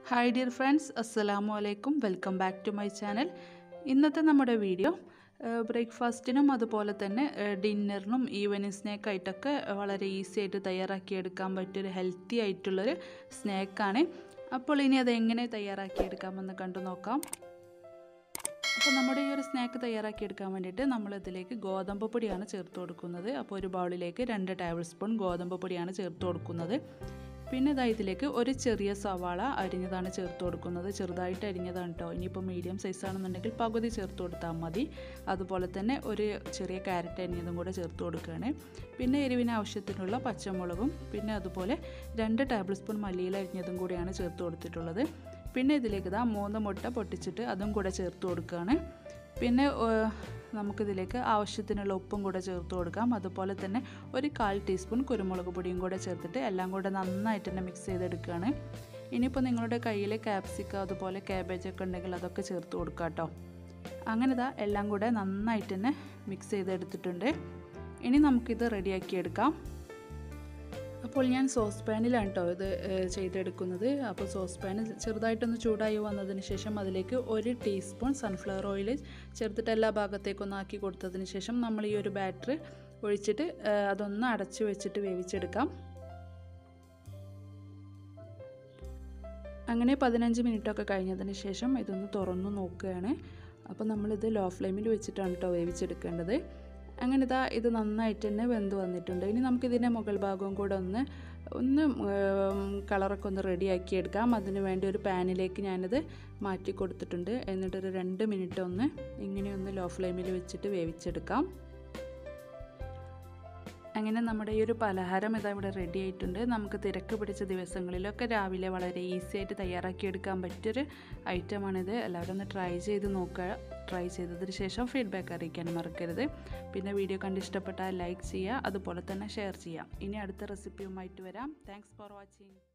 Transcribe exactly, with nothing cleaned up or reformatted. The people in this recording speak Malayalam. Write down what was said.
Hi dear friends, Assalamu alaikum. Welcome back to my channel. ഇന്നത്തെ നമ്മുടെ വീഡിയോ ബ്രേക്ക്ഫാസ്റ്റിനും അതുപോലെ തന്നെ ഡിന്നറിനും ഈവനിങ് സ്നാക്ക് ആയിട്ടൊക്കെ വളരെ ഈസി ആയിട്ട് തയ്യാറാക്കിയെടുക്കാൻ പറ്റിയൊരു ഹെൽത്തി ആയിട്ടുള്ളൊരു സ്നാക്കാണ്. അപ്പോൾ ഇനി അത് എങ്ങനെ തയ്യാറാക്കിയെടുക്കാമെന്ന് കണ്ടു നോക്കാം. അപ്പോൾ നമ്മുടെ ഈ ഒരു സ്നാക്ക് തയ്യാറാക്കിയെടുക്കാൻ വേണ്ടിയിട്ട് നമ്മൾ ഇതിലേക്ക് ഗോതമ്പ് പൊടിയാണ് ചേർത്ത് കൊടുക്കുന്നത്. അപ്പോൾ ഒരു ബൗളിലേക്ക് രണ്ട് ടേബിൾ സ്പൂൺ ഗോതമ്പ് പൊടിയാണ് ചേർത്ത് കൊടുക്കുന്നത്. പിന്നെ ഇതാ ഇതിലേക്ക് ഒരു ചെറിയ സവാള അരിഞ്ഞതാണ് ചേർത്ത് കൊടുക്കുന്നത്. ചെറുതായിട്ട് അരിഞ്ഞതാണ് കേട്ടോ. ഇനിയിപ്പോൾ മീഡിയം സൈസ് ആണെന്നുണ്ടെങ്കിൽ പകുതി ചേർത്ത് കൊടുത്താൽ മതി. അതുപോലെ തന്നെ ഒരു ചെറിയ ക്യാരറ്റ് അരിഞ്ഞതും കൂടെ ചേർത്ത് കൊടുക്കുകയാണ്. പിന്നെ എരിവിന് ആവശ്യത്തിനുള്ള പച്ചമുളകും പിന്നെ അതുപോലെ രണ്ട് ടേബിൾ സ്പൂൺ മല്ലിയില അരിഞ്ഞതും കൂടിയാണ് ചേർത്ത് കൊടുത്തിട്ടുള്ളത്. പിന്നെ ഇതിലേക്ക് ഇതാ മൂന്ന് മുട്ട പൊട്ടിച്ചിട്ട് അതും കൂടെ ചേർത്ത് കൊടുക്കുകയാണ്. പിന്നെ നമുക്കിതിലേക്ക് ആവശ്യത്തിനുള്ള ഉപ്പും കൂടെ ചേർത്ത് കൊടുക്കാം. അതുപോലെ തന്നെ ഒരു കാൽ ടീസ്പൂൺ കുരുമുളക് പൊടിയും കൂടെ ചേർത്തിട്ട് എല്ലാം കൂടെ നന്നായിട്ട് തന്നെ മിക്സ് ചെയ്തെടുക്കുകയാണ്. ഇനിയിപ്പോൾ നിങ്ങളുടെ കയ്യിൽ ക്യാപ്സിക്കം അതുപോലെ ക്യാബേജൊക്കെ ഉണ്ടെങ്കിൽ അതൊക്കെ ചേർത്ത് കൊടുക്കാം കേട്ടോ. അങ്ങനെ ഇതാ എല്ലാം കൂടെ നന്നായിട്ട് തന്നെ മിക്സ് ചെയ്തെടുത്തിട്ടുണ്ട്. ഇനി നമുക്കിത് റെഡിയാക്കിയെടുക്കാം. അപ്പോൾ ഞാൻ സോസ് പാനിലാണ് കേട്ടോ ഇത് ചെയ്തെടുക്കുന്നത്. അപ്പോൾ സോസ് പാനിൽ ചെറുതായിട്ടൊന്ന് ചൂടായി വന്നതിന് ശേഷം അതിലേക്ക് ഒരു ടീസ്പൂൺ സൺഫ്ലവർ ഓയിൽ ചേർത്തിട്ട് എല്ലാ ഭാഗത്തേക്കൊന്ന് ആക്കി കൊടുത്തതിന് ശേഷം നമ്മൾ ഈ ഒരു ബാറ്റർ ഒഴിച്ചിട്ട് അതൊന്ന് അടച്ചു വെച്ചിട്ട് വേവിച്ചെടുക്കാം. അങ്ങനെ പതിനഞ്ച് മിനിറ്റൊക്കെ കഴിഞ്ഞതിന് ശേഷം ഇതൊന്ന് തുറന്നു നോക്കുകയാണ്. അപ്പോൾ നമ്മളിത് ലോ ഫ്ലെയിമിൽ വെച്ചിട്ടാണ് കേട്ടോ വേവിച്ചെടുക്കേണ്ടത്. അങ്ങനെ ഇതാ ഇത് നന്നായിട്ട് തന്നെ വെന്ത് വന്നിട്ടുണ്ട്. ഇനി നമുക്കിതിൻ്റെ മുകൾ ഭാഗവും കൂടെ ഒന്ന് ഒന്ന് കളറൊക്കെ ഒന്ന് റെഡിയാക്കി എടുക്കാം. അതിന് വേണ്ടി ഒരു പാനിലേക്ക് ഞാനിത് മാറ്റി കൊടുത്തിട്ടുണ്ട്. എന്നിട്ടൊരു രണ്ട് മിനിറ്റ് ഒന്ന് ഇങ്ങനെയൊന്ന് ലോ ഫ്ലെയിമിൽ വെച്ചിട്ട് വേവിച്ചെടുക്കാം. അങ്ങനെ നമ്മുടെ ഈ ഒരു പലഹാരം ഇതാ ഇവിടെ റെഡി ആയിട്ടുണ്ട്. നമുക്ക് തിരക്ക് പിടിച്ച ദിവസങ്ങളിലൊക്കെ രാവിലെ വളരെ ഈസി ആയിട്ട് തയ്യാറാക്കിയെടുക്കാൻ പറ്റിയൊരു ഐറ്റമാണിത്. എല്ലാവരും ഒന്ന് ട്രൈ ചെയ്ത് നോക്കുക. ട്രൈ ചെയ്തതിന് ശേഷം ഫീഡ്ബാക്ക് അറിയിക്കാൻ മറക്കരുത്. പിന്നെ വീഡിയോ കണ്ട് ഇഷ്ടപ്പെട്ടാൽ ലൈക്ക് ചെയ്യുക, അതുപോലെ തന്നെ ഷെയർ ചെയ്യാം. ഇനി അടുത്ത റെസിപ്പിയുമായിട്ട് വരാം. Thanks for watching.